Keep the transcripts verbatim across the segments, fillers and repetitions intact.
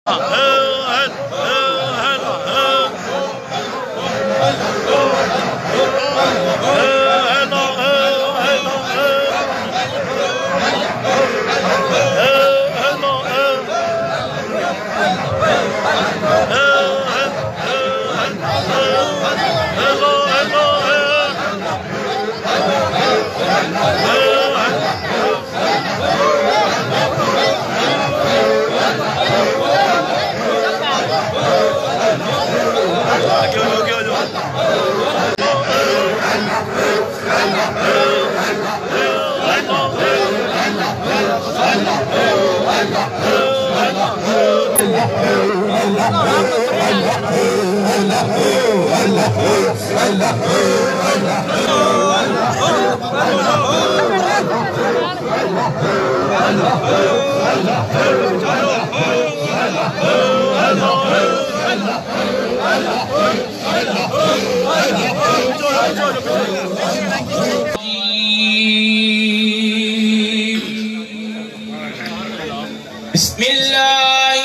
بسم الله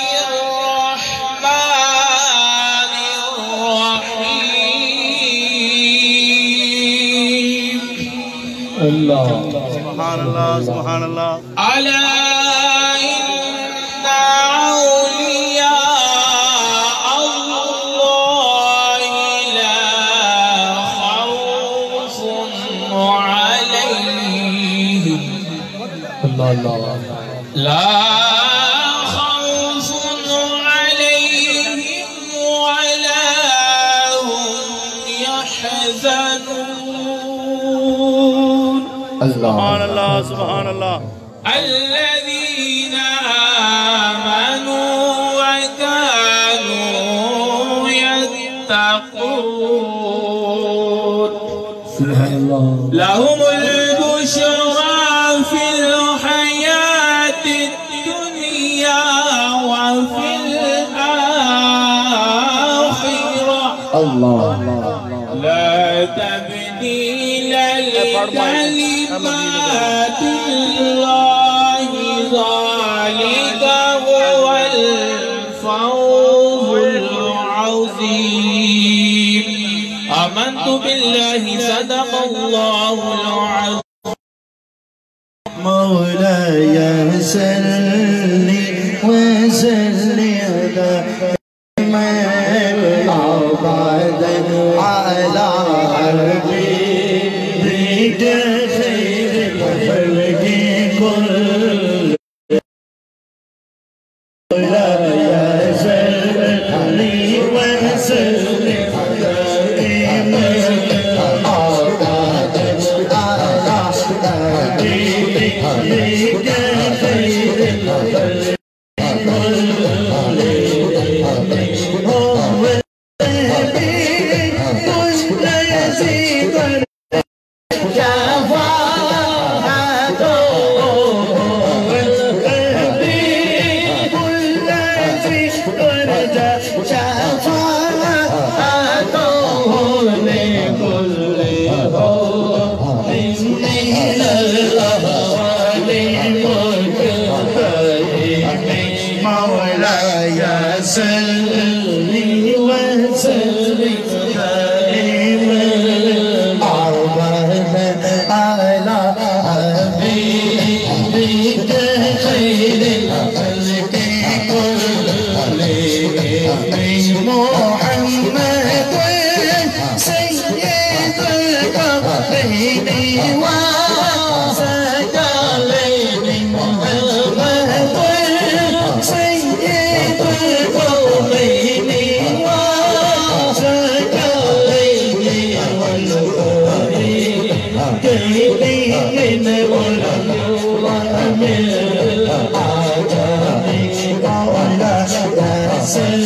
الرحمن الرحيم. الله سبحان الله سبحان الله. ألا إن أولياء الله لا خوف عليهم الله الله لا خوف عليهم ولا هم يحزنون. سبحان الله سبحان الله. الذين آمنوا وكانوا يتقون سبحان الله. لهم البشرى في الحياة الدنيا وفي الآخرة الله لا تبديل لكلمات الله ذلك هو الفوز العظيم. آمنت بالله صدق الله العظيم. مولاي صل وسلم على حبيبك خير الخلق كل. مولاي صل وسلم دائما على حبيبك خير الخلق مولاي صل وسلم دائما على حبيبك خير الخلق كلهم. محمد سيد القرنين وثقلين. محمد سيد القومين وثقلين والقرين كيدين والنور من العجم. مولاي صل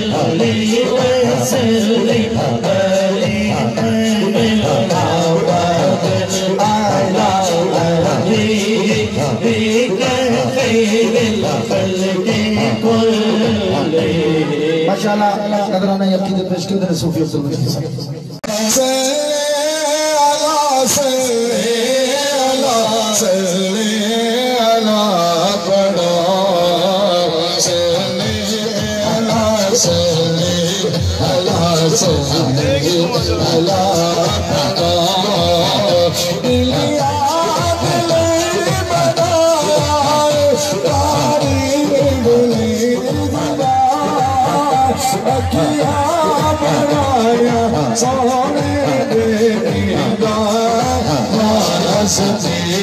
وسلم دائما على حبيبك خير الخلق كلهم. ما شاء الله قدرنا يبكي پیش کردن صوفی افضل مجدی صاحب. صلی اللہ پڑھو صلی صلی اللہ صلی اللہ دلیا دلی بنائے تاری بلی بنا اکیا بنایا سونے دیگا ستی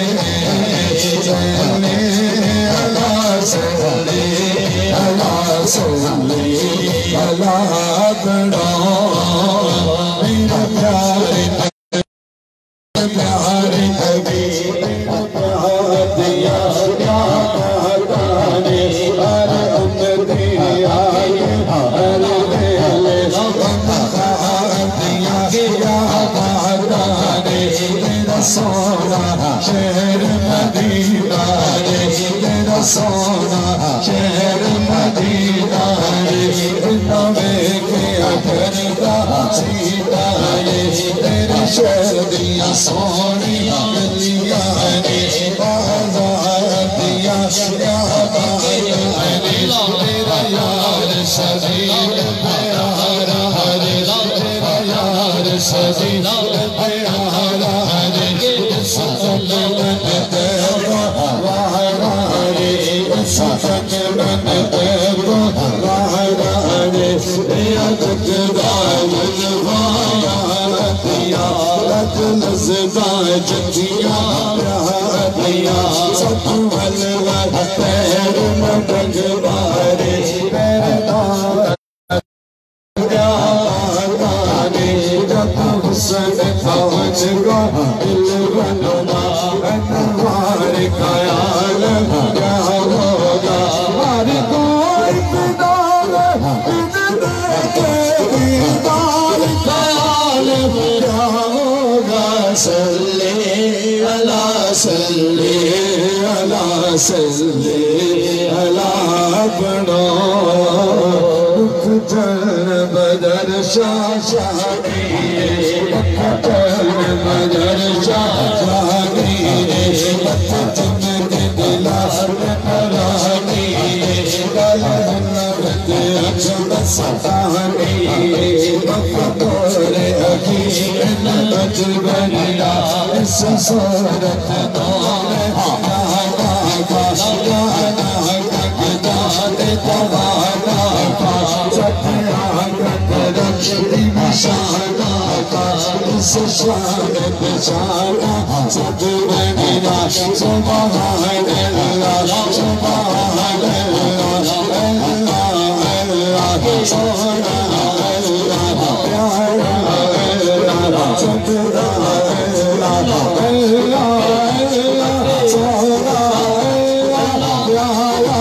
اللہ صلی اللہ صلی اللہ بڑا میرا پیارے پیارے نبی دیا دانے ہر امتی آئے ہر دل دیا دانے میرا سونا شہر مدینہ میرا سونا شہر مدینہ نوے کے کرتا سیتا تیرے شہر دیا سونی گلیاں نے بازار دیا یاداں تیرا یار شبیل پیارا تیرا یار شبیل پیارا سفن من دیو وحرانی سفن من دیو وحرانی یا جگدائل الغایاتیا لک لزدائے جتیا پیاتیا ستوال غتیر مدگ بارے پیردار حسن پہنچ گا دل بنما انوار کا عالم کیا ہوگا ہماری کوئی بدار دیدار کا عالم کیا ہوگا صلی اللہ صلی اللہ صلی اللہ بڑھو جن بدر شاہ شاہی جن بدر شاہ شاہی بت جن کے دلار پرانی گلن لگت اچھت ستانی مقدور حقیق نبج بنیا اس صورت دور جانا کا جانا کا جانے توانا کا ستیا گندرم شانا کا اس شان بشانا سب بنیا سبحان اللہ سبحان اللہ اللہ اللہ سونا اللہ پیارا اللہ سبحان اللہ اللہ اللہ سونا اللہ پیارا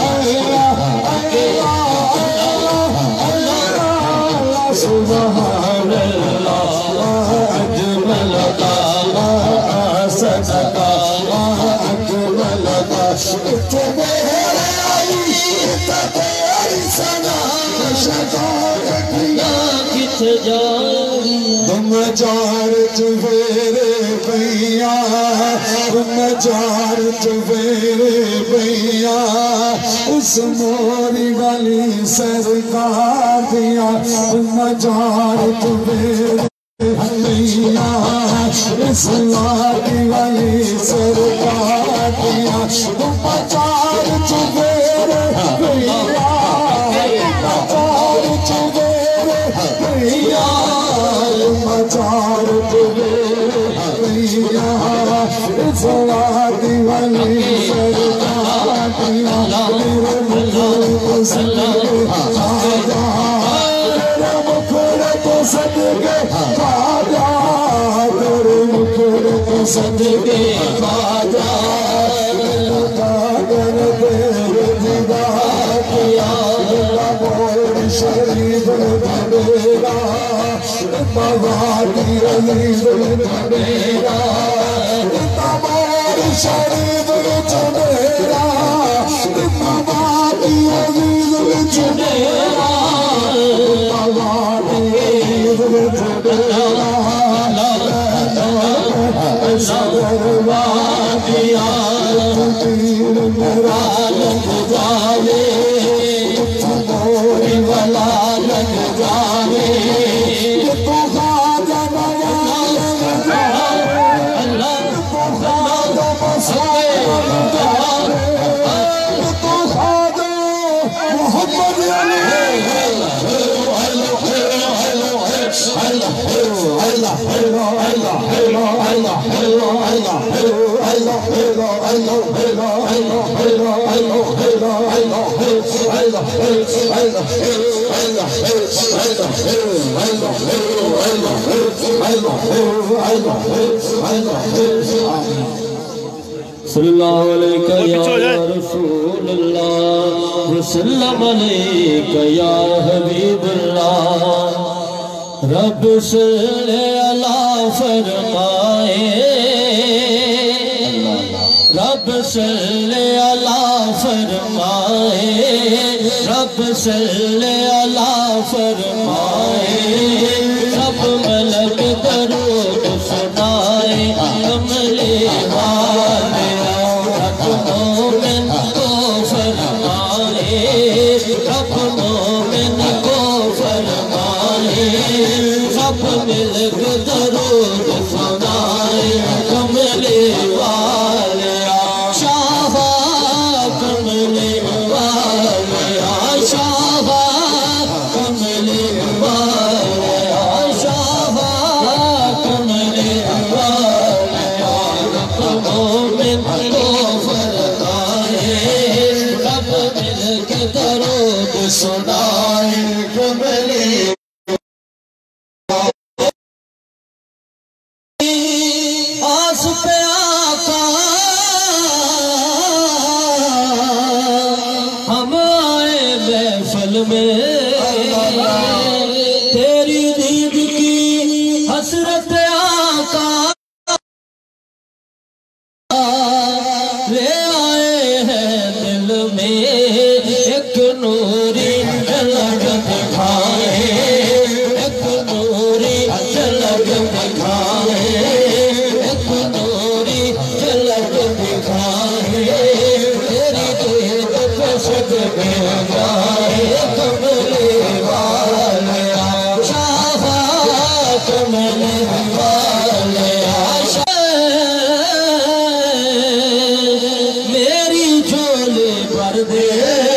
سبحان اللہ اجمل کا احسن کا اکمل کا تیرے آئی تیری سنا شکار کیا کت جاری تم جار چویرے بھیا تم جار چویرے بھیا اس موری والی سرکار دیا تم جار چویرے بھیا اس موری والی سرکار دیا تم جار چویرے بھیا تم جار چویرے بھیا تم جار چویرے بھیا اس موری والی سرکار دیا میرے ملک صلی میرے مکھڑے تو صدقے خواجہ تیرے مکھڑے تو صدقے خواجہ کاغر تیرے دیدار کیا بول شریف میرا بوادی عزیز میرا بول شریف میرا بوادی عزیز میرا بوادی عزیز میرا صبر وادیا تیر میرا لگ جائے موری والا صلی اللہ علیہ یا رسول اللہ وسلم علیہ یا حبیب اللہ رب صلی اللہ فرمائے رب صلی اللہ فرمائے رب صلی اللہ فرمائے سب ملک درود سنائے کملی والے رب مومن کو فرمائے رب مومن کو فرمائے سب ملک درود سنائے کملی والے شاہ کملی والے شاہ کملی والے شاہ کملی والے رب مومن کو فرمائے رب مل کے درود سنائے کملی آس پہ آقا ہم آئے محفل میں تیری دید کی حسرت آقا لے آئے ہیں دل میں ایک نوری جھلک دکھائے ایک نوری جھلک دکھائے ایک نوری جھلک دکھائے تیری دید پہ صدق گائے کملی والے شاہ کملی والے میری جھولی بھر دے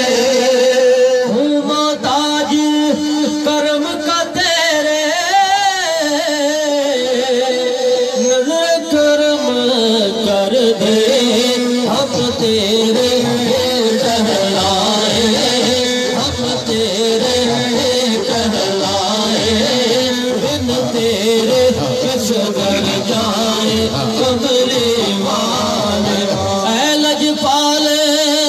ہوں محتاج کرم کا تیرے نظر کرم کر دے ہم تیرے کہلائے ہم تیرے کہلائے بن تیرے کس گر جائے کملی والے اے لجپالے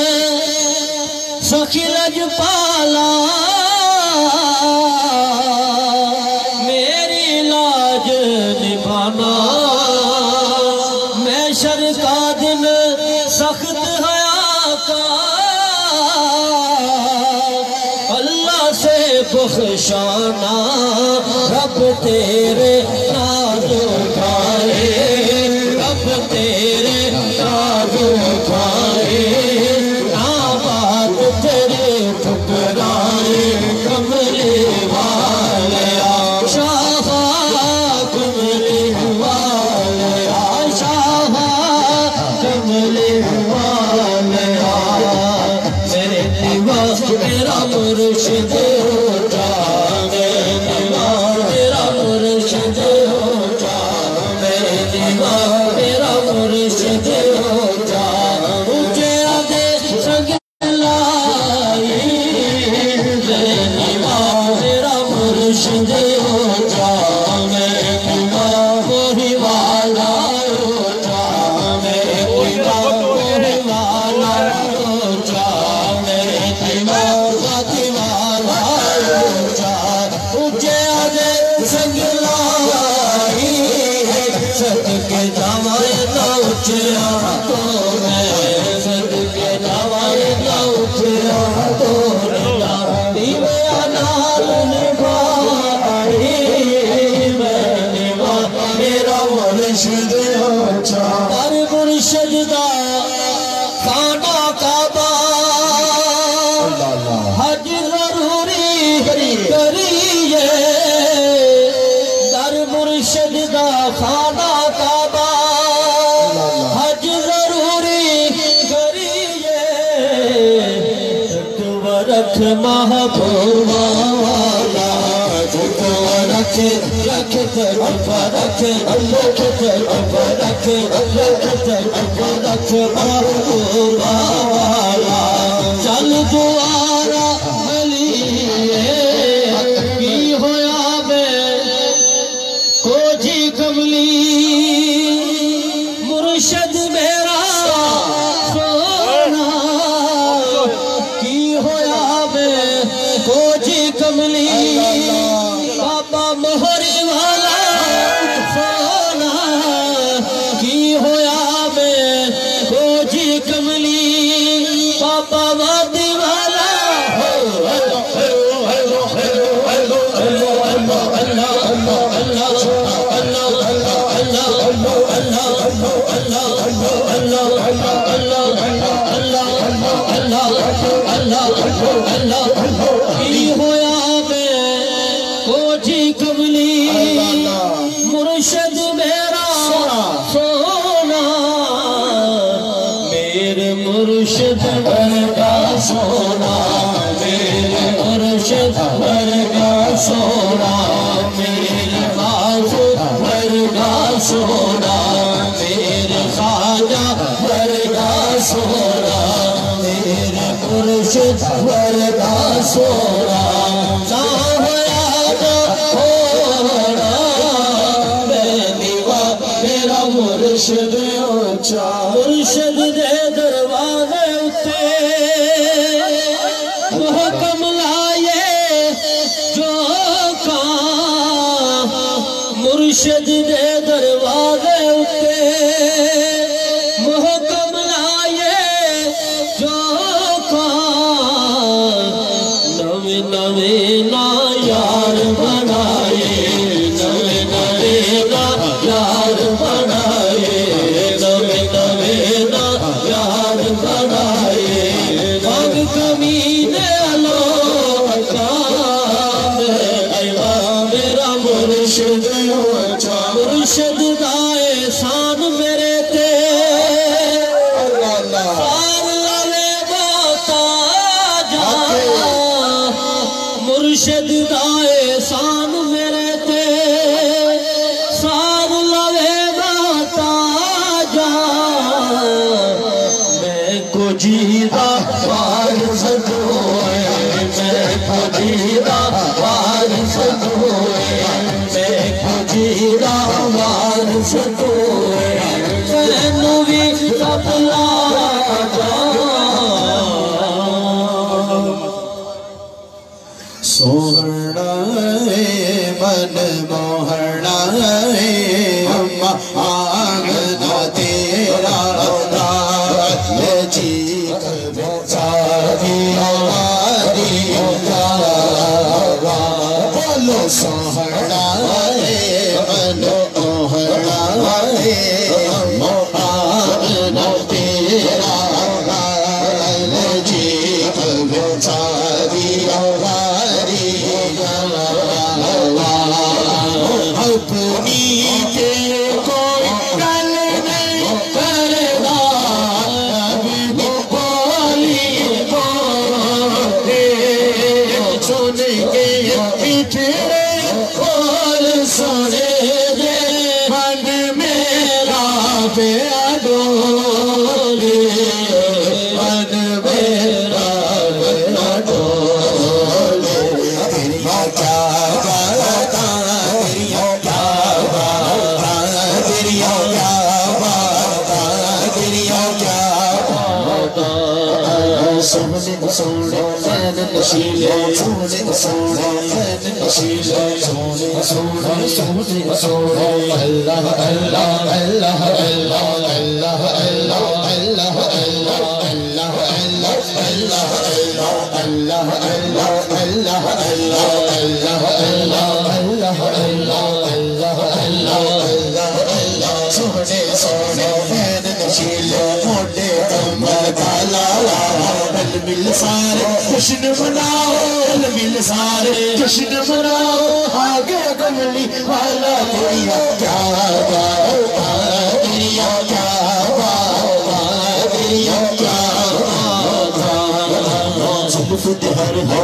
سخی لجپالا میری لاج نبھانا محشر کا دن سخت ہے آقا اللہ سے بخشانا رب تیرے ناز اٹھائے رب تیرے ناز اٹھائے آباد تیرے ٹھکرائے کملی والے شاہ کملی والے شاہ کملی والے میرے دیوا میرا مرشد ہوتا میرے دیوا میرا مرشد ہوتا میرے دیوا میرا مرشد ہوتا مجھے آگے سنگ لائی میرے دیوا میرا مرشد ہوتا میرے دیوا وہی والا ہوتا میرے دیوا وہی والا ہوتا میرے دیوا ذاتی والا ہوتا مجھے آگے سنگ لائی صدقے جاوائے نہ اچھیا تو میں صدقے جاوائے نہ اچھیا تو نہ دیوے انال نبھائی میں نبھا میرا مرشد ہوتا در مرشد دا خانہ کعبہ حج ضروری کریے در مرشد دا خانہ کعبہ حج ضروری کریے تو رکھ رکھ محبوبہ والا جھکا رکھ رکھ طرف رکھ رکھ طرف رکھ رکھ طرف رکھ محبوبہ والا چل دوارا علی کی ہویا میں کو جی کملی مرشد میرا سونا کی ہویا میں کو جی کملی بابا مہری والا سونا کی ہویا میں کو جی کملی بابا وادی والا کی ہویا میں کو جی کملی مرشد میرا سونا میرے مرشد ورگا سونا میرے مرشد ورگا سونا میرے بازو ورگا سونا میرے خواجہ ورگا سونا میرے مرشد ورگا سونا نہ ہویا نہ ہونا میں دیوا میرا مرشد اونچا مرشد دے دروازے اتے محکم لائے جو کام مرشد دے دروازے اتے محکم لائے جو کام نوے نوے نا یار بنائے نوے نوے نا یار بنائے نوے نوے نا یار بنائے بھگ کمینے لو کام ایوا میرا مرشد اونچا مرشد دا احسان میرے تے سار لے باتا جا مرشد دا احسان میرے تے سار لے باتا جا میں کو جیدہ وارث ہوئے میں کو جیدہ وارث ہوئے میں کو جیدہ وارث ہوئے میں نوی قبلہ سونا من موہنا اما آمنا تیرا یہ جی کر ساری آواری بولو سوہنا من موہنا اما آمنا تیرا یہ جی کر ساری آواری اپنی کے کوئی گل نہیں کرنا ابھی بولی بولے سن کے پچھڑے اور سنے دے من میرا پہ ڈولے من میرا پہ ڈولے تیریا کیا بات سونے سونے سین نشیلے سونے سونے سین نشیلے سونے سونے سونے سونے اللہ اللہ اللہ اللہ اللہ اللہ اللہ اللہ اللہ اللہ اللہ اللہ اللہ اللہ اللہ اللہ اللہ اللہ اللہ سونے سونے سین نشیلے موٹے کمر بالا بل مل سارے جشن مناؤ بل مل سارے جشن مناؤ آگے کملی والا تیریا کیا باؤ تیریا کیا باؤ تیریا کیا باؤ زلف ہر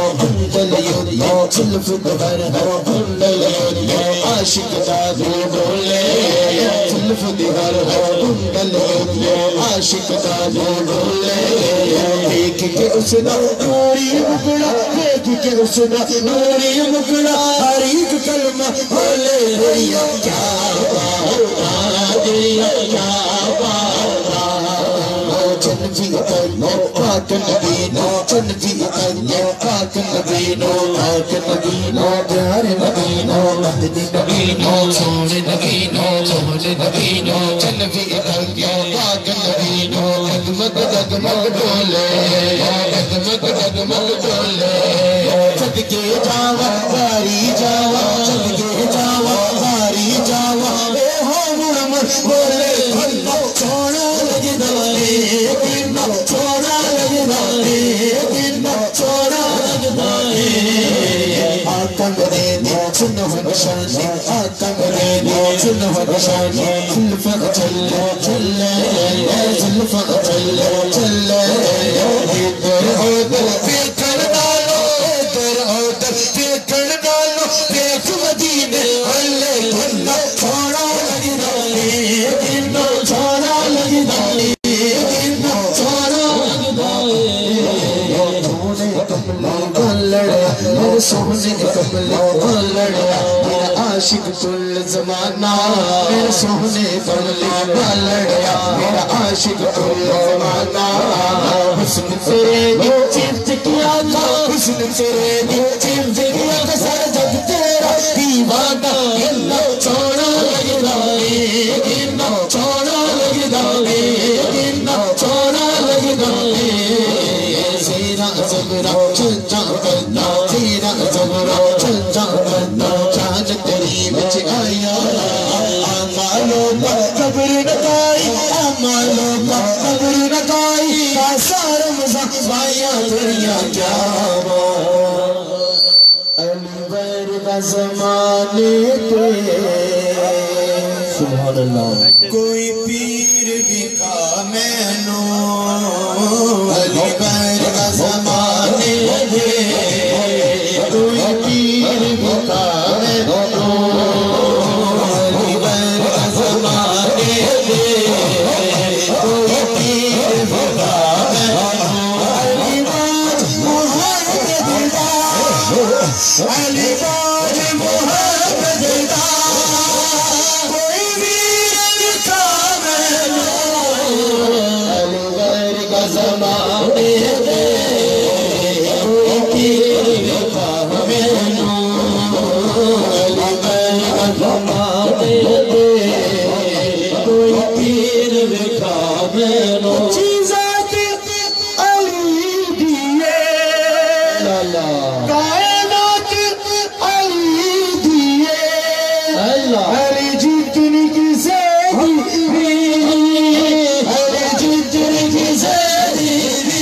زلف دہر ہر کنڈل عاشق دادی ڈولے زلف دہر ہر کنڈل عاشق دادی ڈولے دیکھ کے اس دا نوری مکڑا دیکھ کے اس دا نوری مکڑا ہر ایک کلمہ بولے ریا کیا بات ریا کیا بات جنبی اکلو پاک نبینو جنبی اکلو پاک نبینو پاک نبینو پیارے نبینو مدنی نبینو سونے نبینو سونے نبینو جنبی اکلو پاک نبینو دگمگ دگمگ ڈولے دگمگ دگمگ ڈولے صدقے جاوا باری جاوا صدقے جاوا باری جاوا اے ہو مرمر بولے اللہ چھوڑا لگدا چھوڑا لگدا ہے چھوڑا لگدا ہے آقا میرے دے سنو نشانی آقا میرے دے سنو نشانی زلف چلے چلے زلف چلے چلے ادھر ادھر پیکڑ ڈالو ادھر ادھر پیکڑ ڈالو دیکھ مدینے والے اللہ چھوڑا لگدا ہے چھوڑا لگدا ہے میرے سونے کملے لڑیا میرا عاشق کل زمانہ میرے سونے کملے لڑیا میرا عاشق کل زمانہ حسن تیرے دی چیفت کیا تھا حسن تیرے دی چیفت کیا تھا سر جگ تیرا دیوانہ اللہ چھوڑا لگدا ہے چھوڑا لگدا ہے چھوڑا لگدا ہے زیرا زبرا چنچا کرنا زیرا زبرا چنچا کرنا چاند تیری بچ آیا آمالوں کا قبر نکائی آمالوں کا قبر نکائی آسار مزا بایا دنیا کیا علی برگا زمانے کے سبحان اللہ کوئی پیر بھی کا میں نو علی برگا زمانے دے کوئی پیر بھی کا میں نو علی برگا زمانے دے کوئی پیر بھی کا میں نو علی باج محمد دلدار علی باج محمد دلدار کوئی پیر بھی کا میں نو علی برگا زمانے دے کوئی پیر بھی کا میں نو علی برگا زمانے دے کوئی پیر بھی کا میں نو چیزات علی دیے کائنات علی دیے علی جتنی کسے دی علی جتنی کسے دی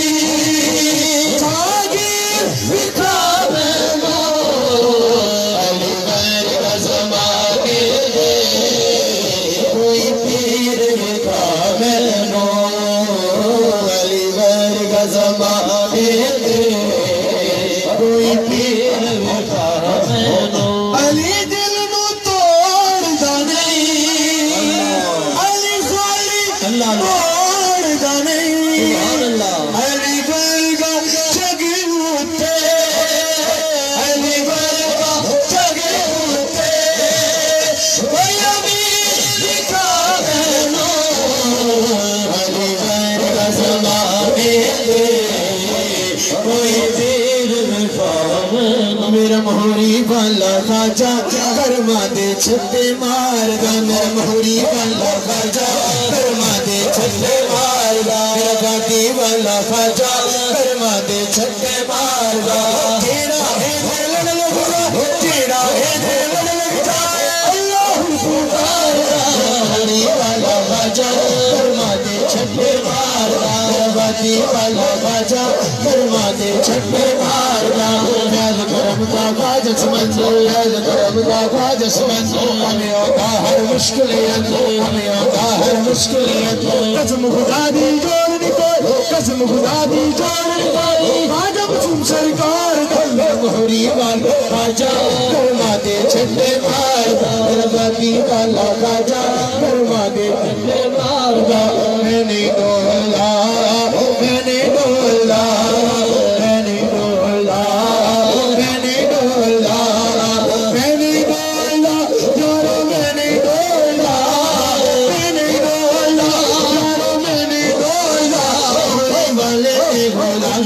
تاغیر بکھا میں نو علی برگا زمانے دے کوئی پیر بکھا میں نو علی برگا زمانے دے کوئی پیر بکھا میں نو علی دل نو توڑ دا نہیں علی خالی توڑ دا نہیں علی برگا جگی ہوتے علی برگا جگی ہوتے کوئی امیر لکھا میں نو علی برگا زمانے دے کوئی پیر بکھا میں نو میرا مہوری والا خواجہ کرما دے چھتے مار دا میرا مہوری والا خواجہ کرما دے چھتے مار دا میرا گاتی والا خواجہ کرما دے چھتے مار دا تیرا ہے دلن لگتا تیرا ہے دلن لگتا اللہ پکار دا مہوری والا خواجہ کرما دے چھتے مار دا میرا گاتی والا خواجہ کرما دے چھتے مار دا یاد کرم کا خواجہ سمندر یاد کرم کا خواجہ سمندر ہمیں ہوتا ہر مشکلیت ہمیں ہوتا ہر مشکلیت قسم خدا دی جوڑنی کوئی قسم خدا دی جوڑنی کوئی خواجہ مسلم سرکار میرا مہوری والا خواجہ فرما دے چھٹے ماردا میرا باقی والا خواجہ فرما دے چھٹے ماردا میں نے ڈولا میں نے ڈولا میں نے ڈولا میں نے ڈولا میں نے ڈولا یارو میں نے ڈولا میں نے ڈولا یارو میں نے ڈولا والے Ghulam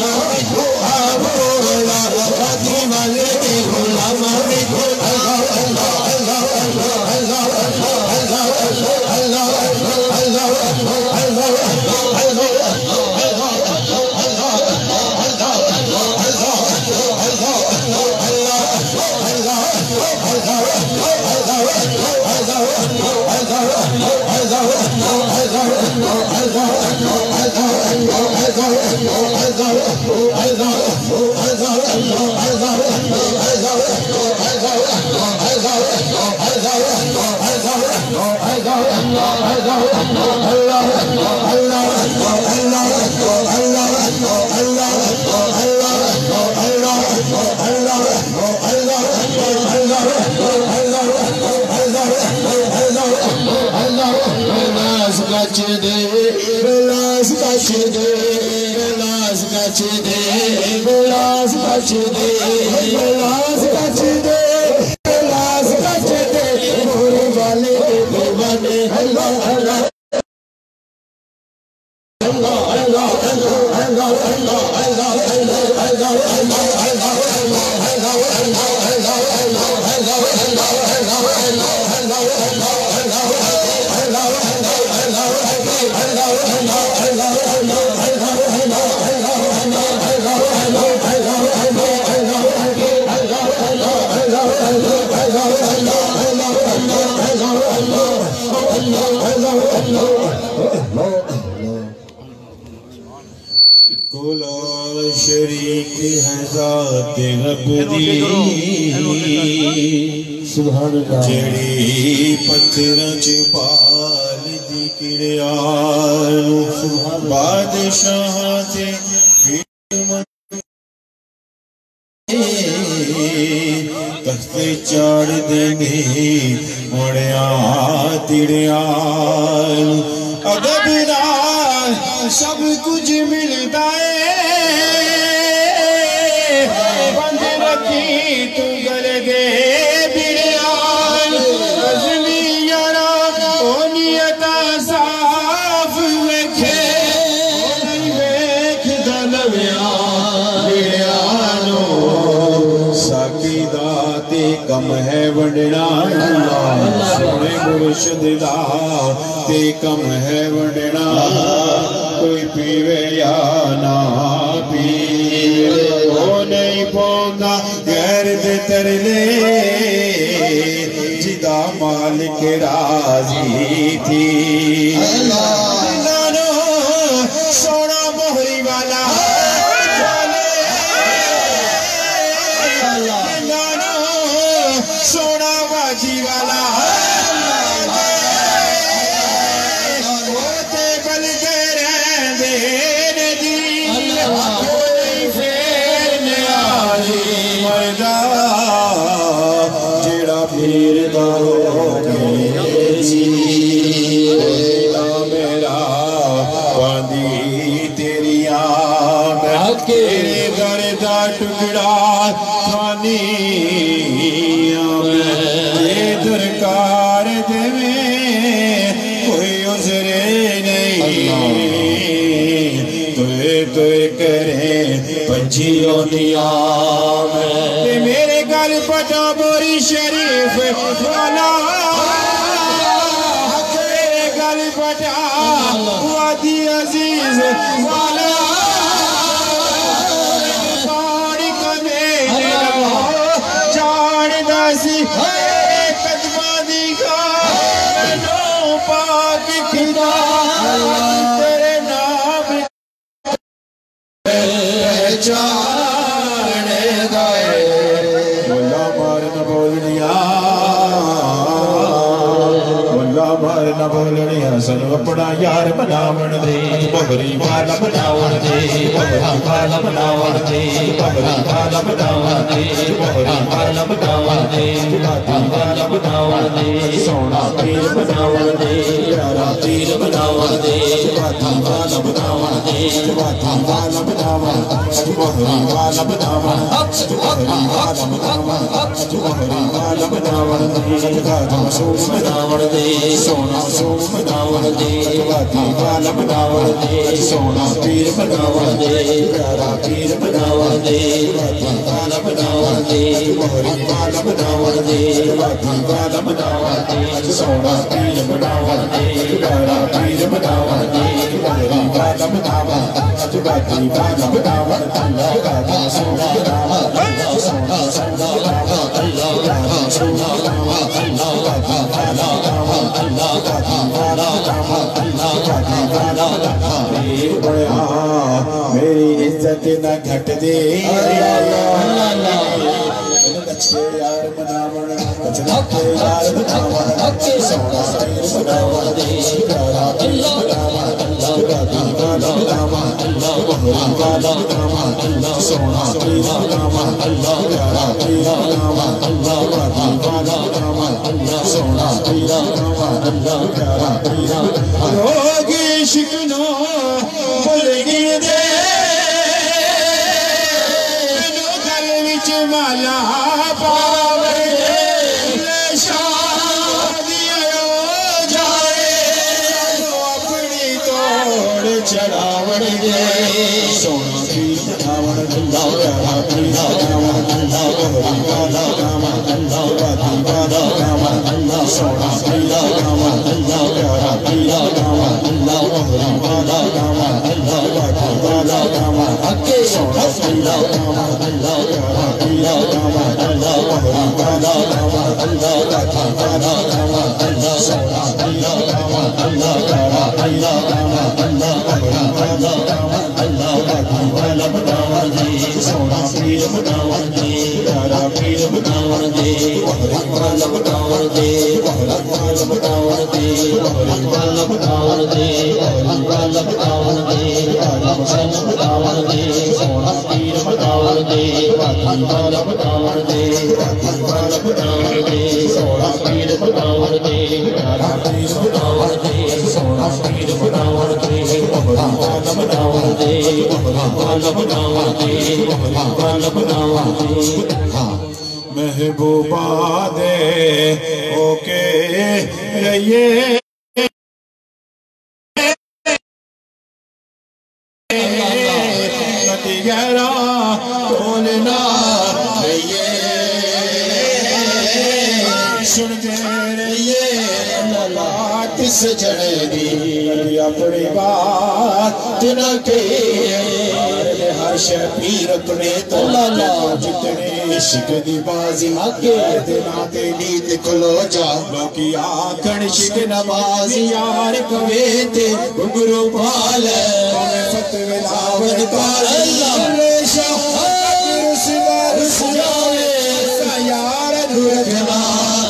Catch it, relax, catch it, relax, catch it, relax, catch it, relax, catch it, relax, catch it. Mori wale, wale, Allah, Allah, Allah, Allah, Allah, Allah, Allah, کولا شریک ہے ذات عبدی سبحان اللہ جڑی پتھراں چ پال دی کڑیانو بادشاہ تے تخت چاڑ دینی مڑیاں تڑیانو ادب نال سب کچھ ملتا ہے بند رکھی تو گل دے بڑیان عزمی یارا او نیتا صاف ویکھے ویکھ دلویان بڑیانو ساکی دا تے کم ہے وڈنا سونے مرشد دا تے کم ہے وڈنا کوئی پیوے یا نہ پیوے وہ نہیں پوندا غیر دے ترلے جدا مالک راضی تھی نانو سونا مہری والا نانو سونا باجی والا جڑا پیر دا ہوگی میرا باندھی تیری آمد تیرے گھر دا ٹکڑا تھانی آمد یہ درکار دے میں کوئی عذر نہیں توئے توئے کریں پنچیوں دیا میں میرے گل پٹا بوری شریف والا میرے گل پٹا وادی عزیز والا پاڑی کنے جان داسی قدمہ دی گا نو پاک خدا تیرے نام پہچانے گئے مولا مارنا بولنیا مولا مارنا بولنیا سنو اپنا یار بناون دے بہری والا بناون دے بہری والا بناون دے بہری والا بناون دے بہری والا वाला बनावन दे गादी वाला बनावन दे सोना पीर बनावन दे प्यारा पीर बनावन दे गादी वाला बनावन दे गादी वाला बनावन मोहरी वाला बनावन मोहरी वाला बनावन मोहरी वाला बनावन दे गादी सोम बनावन दे सोना सोम बनावन दे गादी वाला बनावन दे सोना पीर बनावन दे प्यारा पीर बनावन दे गादी वाला बनावन दे मोहरी वाला बनावन दे गादी वाला बनावन दे सोना पीर बनावन दे प्यारा पीर बनावन दे मोहरी वाला बनावन दे गादी वाला बनावन दे गादी सोना बनावन दे सोना सोना बनावन अल्लाह गादी सोना बनावन अल्लाह गादी वाला बनावन अल्लाह गादी वाला बनावन अल्लाह गादी वाला बनावन बड़ा मेरी इज्जत न घट दे कच्चे यार बनावन कच्चे यार बनावन सोना पीर बनावन दे प्यारा पीर बनावन अल्लाह गादी वाला बनावन अल्लाह मोहरी वाला बनावन अल्लाह सोना पीर बनावन अल्लाह प्यारा पीर बनावन अल्लाह गादी वाला बनावन अल्लाह सोना पीर बनावन अल्लाह प्यारा पीर होगी शिकना बोलेगी दे माला पावे शादियों जाए अपनी तोड़ चढ़ावन दे सोना पीर बनावन अल्लाह प्यारा पीर बनावन अल्लाह मोहरी वाला बनावन अल्लाह गादी वाला बनावन अल्लाह सोना पीर बनावन अल्लाह प्यारा पीर बनावन अल्लाह मोहरी वाला बनावन अल्लाह गादी वाला बनावन अके सोना पीर बनावन अल्लाह प्यारा Allah Allah Allah Allah गादी वाला बनावन अल्लाह सोना पीर बनावन अल्लाह प्यारा पीर बनावन अल्लाह मोहरी वाला बनावन अल्लाह गादी वाला बनावन दे सोना पीर बनावन दे प्यारा पीर बनावन दे मोहरी वाला बनावन दे मोहरी वाला बनावन दे मोहरी वाला बनावन दे मोहरी वाला बनावन दे प्यारा वाला बनावन दे सोना पीर बनावन दे गादी वाला बनावन दे गादी वाला बनावन दे सोना पीर बनावन दे प्यारा पीर बनावन दे सोना पीर बनावन दे मोहरी वाला बनावन दे मोहरी वाला बनावन दे मोहरी वाला बनावन दे महबूबा दे ओके रहिए गहरा बोलना रहिए सुनते रहिए बात सजने दी अपनी बात न के हर शबीर अपने तो लाला जितने इश्क दी बाजी आगे दिना ते नीत खलो जा बाकी आखण शिक नमाजी यार कवे ते घुंघरू पाल फतवे लावन पाल अल्लाह यार दुर्गना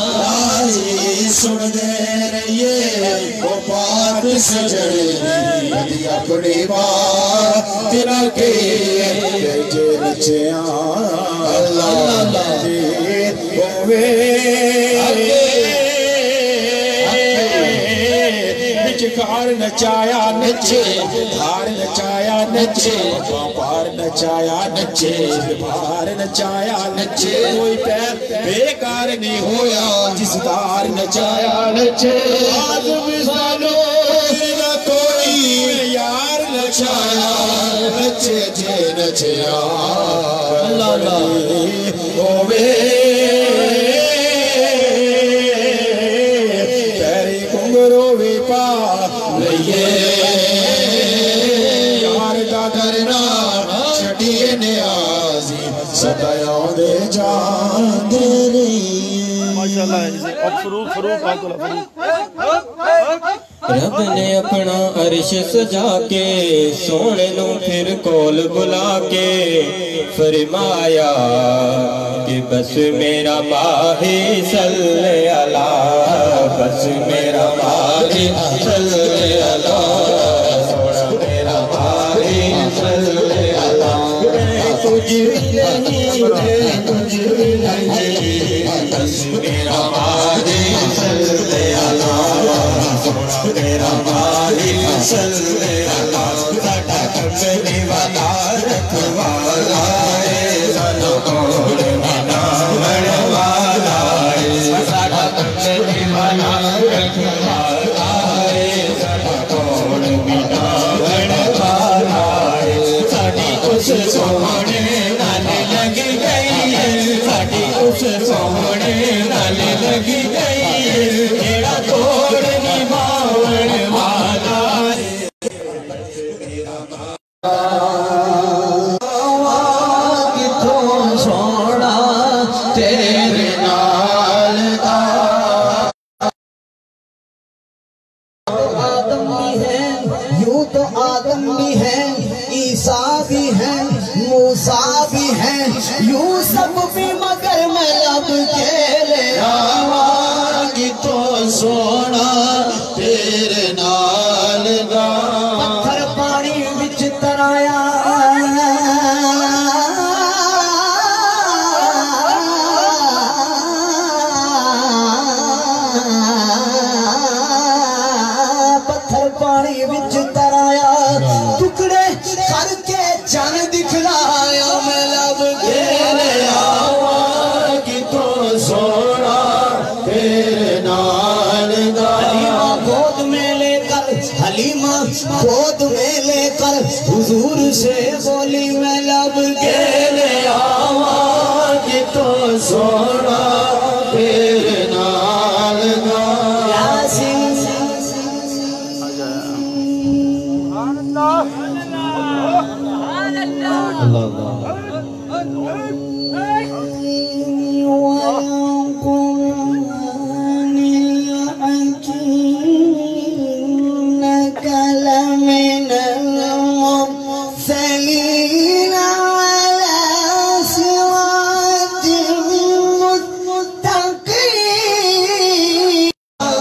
सुन दे रहिए वो बात सजने दी अपनी बात तेरा के जे नचिया अल्लाह दे होवे कार नचाया नचे धार नचाया नचे पार नचाया नचे भार नचाया नचे कोई पैर बेकार नहीं होया जिस दार नचाया नचे कोई यार नचाया नचे जे नचया अल्लाह होवे तेरी कुंगरो वे पा लइए यार दा करना छड़िए नियाजी सदाया दे जान दे माशाल्लाह इसे अब फरूक फरूक आकुल फरूक रब ने अपना अर्श सजा के सोने नू फिर कोल बुला के फरमाया कि बस मेरा माही सल्ले अला बस मेरा माही सल्ले अला सोना मेरा माही सल्ले अला तुझ भी नहीं तुझ भी नहीं بس میرا مالی صلی اللہ سونا میرا مالی صلی اللہ ساڈا کملی والا رکھوالا ہے سانو کوڑ مناون والا ہے ساڈا کملی والا رکھوالا ہے سانو کوڑ مناون والا ہے ساڈی اس سونے نال لگ گئی ہے ساڈی اس سونے نال لگ گئی ہے جیڑا کوڑ نبھاون والا ہے کتوں سونا تیرے نال دا آدم بھی ہے یوں تو آدم بھی ہے عیسیٰ بھی ہے موسیٰ بھی ہے یوسف بھی مگر میں لب کے لے آواں کتوں سونا تیرے نال دا پتھر پانی وچ ترایا پتھر پانی وچ ترایا ٹکڑے کر کے چن دکھلایا میں لب کے لے آواں کتوں سونا تیرے نال دا حلیمہ گود میں لے کر حلیمہ گود میں لے کر حضور سے بولی میں لب کے لے آواں کتوں سونا تیرے نال دا یاسین والقرآن الحكيم إنك لمن المرسلين على صراط مستقيم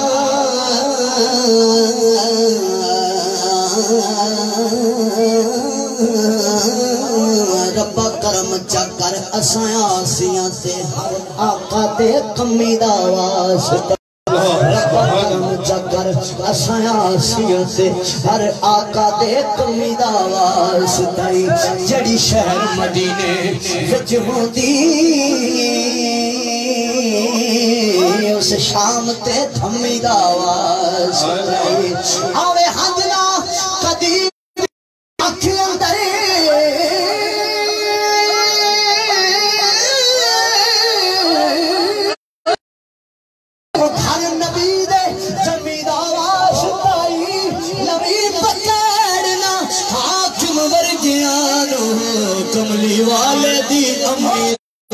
ربا کرم چکر اساں آسیاں تے ہر آقا دے کمی دا واسطہ ربا کرم چکر اساں آسیاں تے ہر آقا دے کمی دا واسطہ جڑی شہر مدینے وچ ہوندی اس شام تے تھمی دا واسطہ آوے ہنجنا کدی اکھ اندر گھر نبی دے زمین دا واسطہ نبی پکڑنا حاکم ورگیاں نو کملی والے دی امی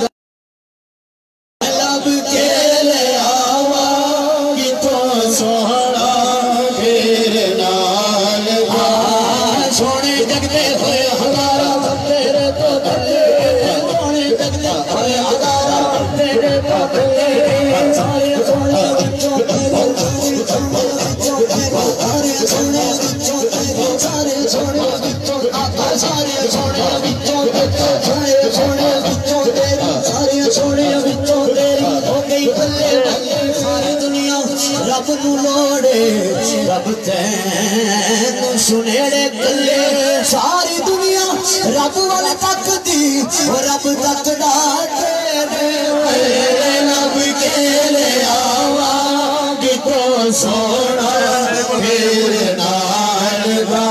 لب کے لے آواں کتوں سونا تیرے نال دا سونے جگدے ہوئے ہزاراں تیرے تو تھلے سونے جگدے ہوئے ہزاراں تیرے تو تھلے سارے سونے بچوں تیرے سارے سونے بچوں تیرے سارے سونے بچوں آقا سارے سونے بچوں تیرے سارے سونے بچوں تیرے سارے سونے بچوں تیرے ہو گئی بلے بلے ساری دنیا رب نو لوڑے رب تینوں سنیڑے کلے ساری دنیا رب والا تک دی رب تک دا تیرے رب کے لے آواں کتوں سونا تیرے نال دا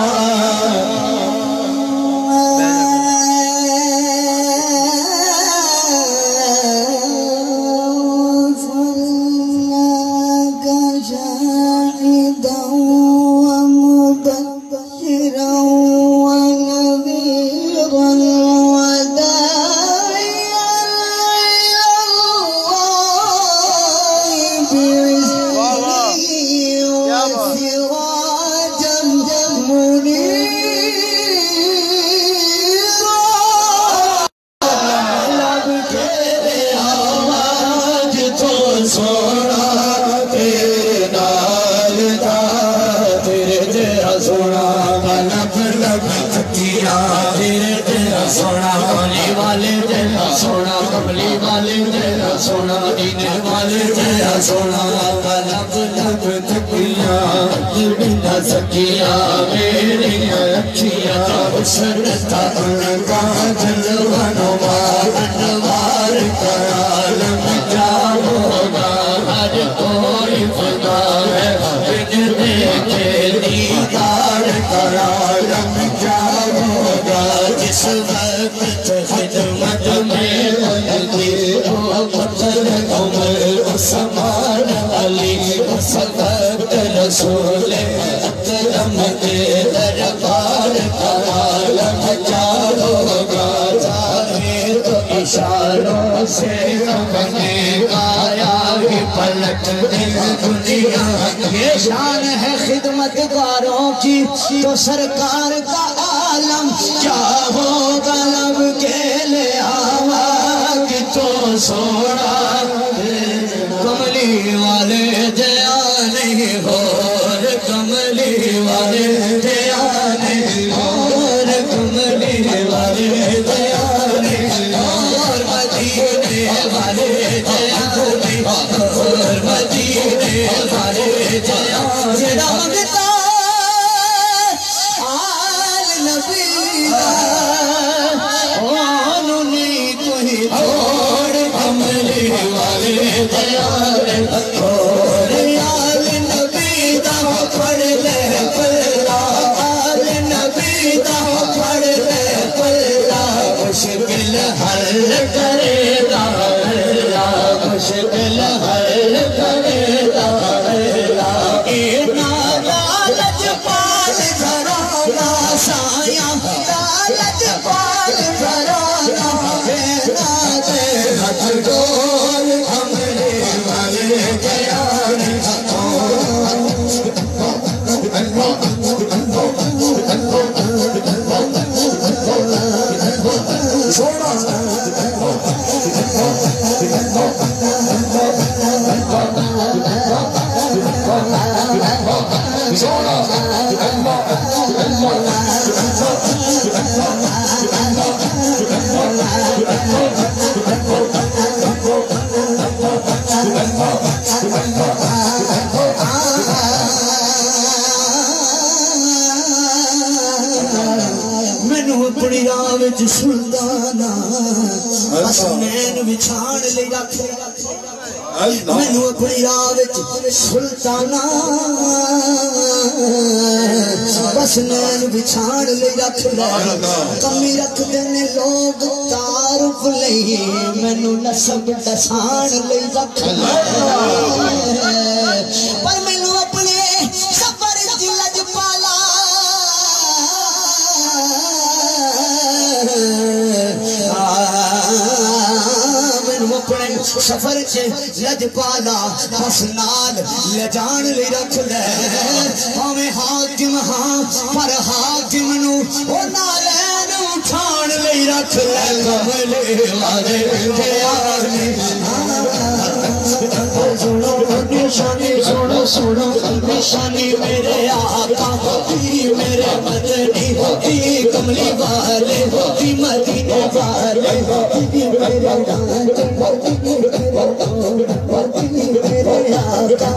جیا سونا دینے والے جیا سونا لب لب تکیاں بنا سکیاں میری اکھیاں حسنتا کا جلوانو مار انوار کا عالم کیا ہوگا ہر کوئی خدا ہے بن دیکھے دیدار کا عالم کیا ہوگا جس وقت خدمت میں بلدی وہ قتل عمر عثمان علی اس وقت رسول اکرم کے دربار کا عالم کیا ہوگا جانے تو اشاروں سے بنے آیا ہی پلٹ دے دنیا یہ شان ہے خدمت گاروں کی تو سرکار کا عالم کیا ہوگا لب کے لے آواز تو سوڑا کملی والے جیا نہیں اور کملی والے جیا نہیں اور کملی والے جیا نہیں اور مدینے والے جیا نہیں اور مدینے والے جیا جڑا منگتا آل نبی انہوں نے کوئی چھوڑ کملی والے جیا اور آل نبی دا پڑھ لے پلا آل نبی دا پڑھ لے پلا مشکل حل کرے گا اللہ مشکل حل کرے گا اللہ اینا لالچ پال گھرانا سایاں لالچ پال گھرانا اینا دے ہاتھ ڈول کملی والے جیا مینو اپنی راہ وچ سلطانا بس مین وچھان لئی رکھ مینو اپنی راہ وچ سلطانا بس مین وچھان لئی رکھ کمی رکھ دینے لوگ تعارف لئی مینو نسب دسان لئی رکھ پر مینو اپنے سفر لج پالا سفر سے لج پالا بس نال لے جان لے رکھ لے ہمیں حاکم ہاں پر حاکم نو او نالین اٹھان لے رکھ لے کملے والے جیانی سنو نشانی سنو سنو نشانی میرے آقا میرے مدنی کملی والے مدینے والے میرے ڈانچ میرے آقا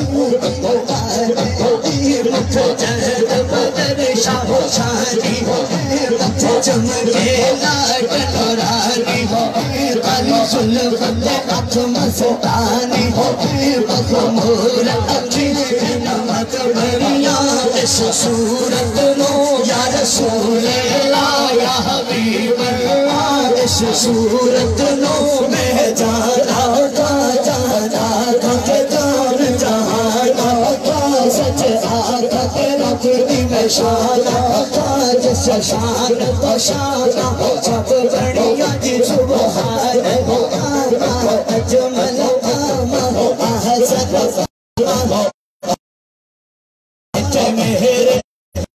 مجھے جہد بدر شاہ شانی چمکے لاٹ نورانی کالی سلفت اکھ مستانی مخمور اکھی نمک بھریاں اس صورت نو یا رسول اللہ یا حبیب اللہ اس صورت نو میں جانا کا جانا کا کہ جان جانا کا سچ آقا کے رکھ دی میں شانا کا جس شان تو شانا جب بڑیا جی سبحان اللہ اجمل آمہ احسن میرے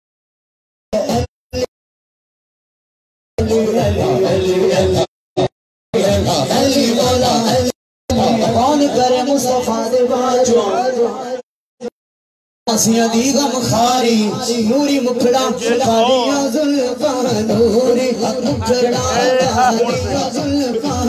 علی مولا کون کرے مصطفیٰ دے باجو آسیاں دی غم خاری نوری مکھڑا کالیاں زلفاں نوری مکھڑا کالیاں زلفاں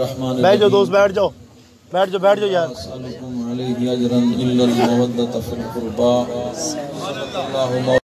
الرحمن بیٹھ جاؤ دوست بیٹھ جاؤ بیٹھ جاؤ بیٹھ جاؤ یار اسألكم عليه أجرا إلا المودة في القربى.